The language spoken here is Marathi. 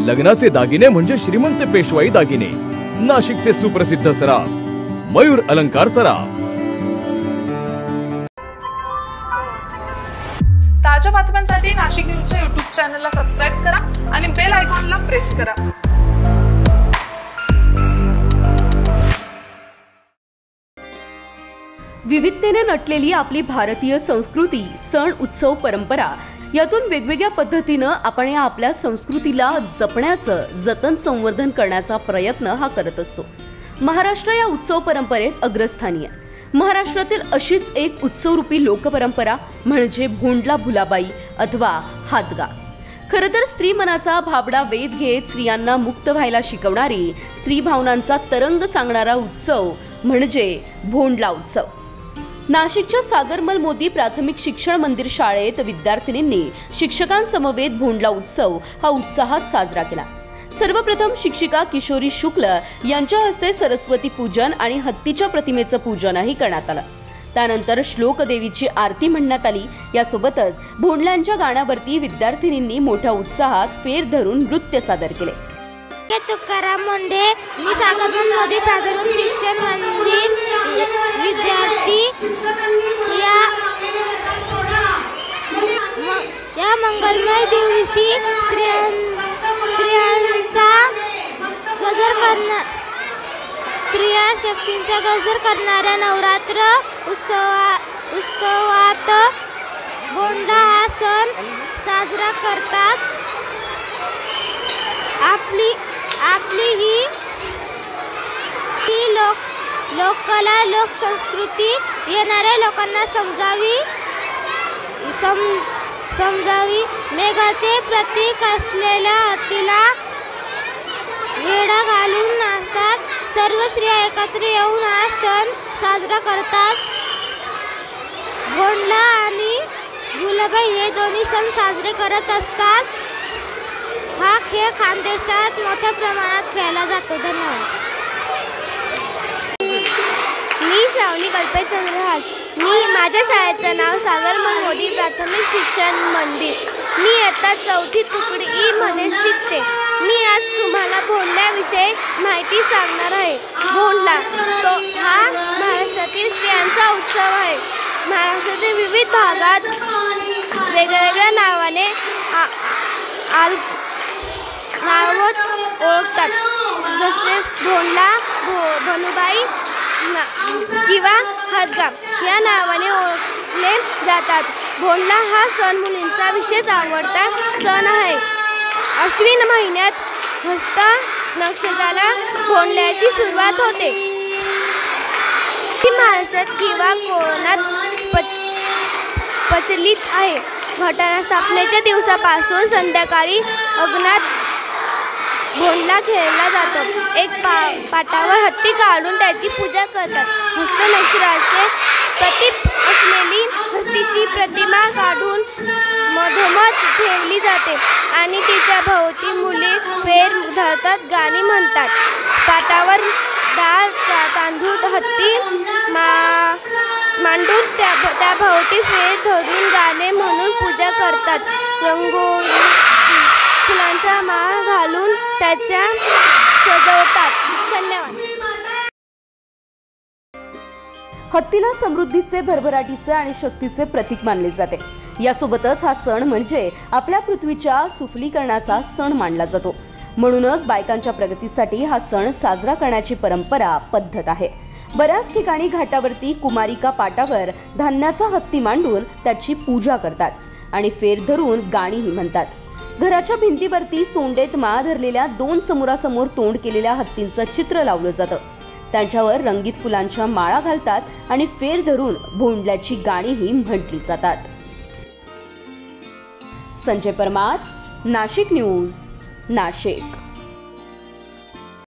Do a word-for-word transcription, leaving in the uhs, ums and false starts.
लग्नाचे दागिने म्हणजे श्रीमंत पेशवाई दागिने, नाशिकचे सुप्रसिद्ध सराफ मयूर अलंकार सराफ। ताज्या बातम्यांसाठी नाशिक न्यूजच्या यूट्यूब चॅनलला सबस्क्राइब करा आणि बेल आयकॉनला प्रेस करा। विविधतेने नटलेली आपली भारतीय संस्कृती, सण, उत्सव, परंपरा यातून वेगवेगळ्या पद्धतीने आपण या आपल्या संस्कृतीला जपण्याचं, जतन, संवर्धन करण्याचा प्रयत्न हा करत असतो। महाराष्ट्र या उत्सव परंपरेत अग्रस्थानी आहे। महाराष्ट्रातील अशीच एक उत्सवरूपी लोकपरंपरा म्हणजे भोंडला भुलाबाई अथवा हादगा। खरं तर स्त्री मनाचा भाबडा वेध घेत स्त्रियांना मुक्त व्हायला शिकवणारी, स्त्री भावनांचा तरंग सांगणारा उत्सव म्हणजे भोंडला उत्सव। नाशिकच्या सागरमल मोदी प्राथमिक शिक्षण मंदिर शाळेत विद्यार्थिनींनी शिक्षकांसमवेत भोंडला उत्सव हा उत्साहात साजरा केला। सर्वप्रथम शिक्षिका किशोरी शुक्ल यांच्या हस्ते सरस्वती पूजन आणि हत्तीच्या प्रतिमेचं पूजनही करण्यात आलं। त्यानंतर श्लोक देवीची आरती म्हणण्यात आली। यासोबतच भोंडल्यांच्या गाण्यावरती विद्यार्थिनींनी मोठ्या उत्साहात फेर धरून नृत्य सादर केले। तुकाराम मुंडे, मी सागरमल मोदी प्राथमिक शिक्षण मंदिर विद्यार्थी या या मंगलमय दिवशी स्त्रियांचा गजर करणार स्त्रिया शक्तींचा गजर करणाऱ्या नवरात्र उत्सवा उत्सवात भोंडला हा सण साजरा करतात। आपली आपली ही ही लोक लोककला, लोकसंस्कृती येणाऱ्या लोकांना समजावी सम समजावी मेघाचे प्रतीक असलेल्या हत्तीला वेढा घालून नाचतात। सर्व स्त्रिया एकत्र येऊन हा सण साजरा करतात। भोंडला आणि भुलाबाई हे दोन्ही सण साजरे करत असतात। हा खेळ खानदेशात मोठ्या प्रमाणात खेळला जातो। धन्यवाद। मी श्रावणी कल्पेश चंद्रहास, मी माझ्या शाळेचं नाव सागरमल मोदी प्राथमिक शिक्षण मंदिर, मी इयत्ता चौथी तुकडी ई मध्ये शिकते। मी आज तुम्हाला भोंडल्याविषयी माहिती सांगणार आहे। भोंडला तो हा महाराष्ट्रातील स्त्रियांचा उत्सव आहे। महाराष्ट्रातील विविध भागात वेगवेगळ्या नावाने आल नावात ओळखतात, जसे भोंडला, भो भनुबाई किंवा हादगा या नावाने ओळखले जातात। भोंडला हा सण मुलींचा विशेष आवडता सण आहे। अश्विन महिन्यात हस्त नक्षत्राला भोंडल्याची सुरुवात होते। ही महाराष्ट्रात किंवा कोकणात प्रचलित आहे। घटाना स्थापनेच्या दिवसापासून संध्याकाळी अंगणात भोंडला खेळला जातो। एक पा पाटावर हत्ती काढून त्याची पूजा करतात। हस्त नक्षत्राचे प्रतीक असलेली हत्तीची प्रतिमा काढून मधोमध ठेवली जाते आणि तिच्या भोवती मुली फेर धरतात, गाणी म्हणतात। पाटावर डाळ, तांदूळ, हत्ती मा मांडून त्या त्या भोवती फेर धरून गाणे म्हणून पूजा करतात। रंगोळी फुलांचा माळ घालून त्याच्या सजवतात। धन्यवाद। हत्तीला समृद्धीचे, भरभराटीचे आणि शक्तीचे प्रतीक मानले जाते। यासोबतच हा सण म्हणजे आपल्या पृथ्वीच्या सुफलीकरणाचा सण मानला जातो। म्हणूनच बायकांच्या प्रगतीसाठी हा सण साजरा करण्याची परंपरा, पद्धत आहे। बऱ्याच ठिकाणी घाटावरती कुमारिका पाटावर धान्याचा हत्ती मांडून त्याची पूजा करतात आणि फेर धरून गाणीही म्हणतात। घराच्या भिंतीवरती सोंडेत माळ धरलेल्या दोन समोरासमोर तोंड केलेल्या हत्तींचं चित्र लावलं जातं। त्यांच्यावर रंगीत फुलांच्या माळा घालतात आणि फेर धरून भोंडल्याची गाणीही म्हटली जातात। संजय परमार, नाशिक न्यूज, नाशिक।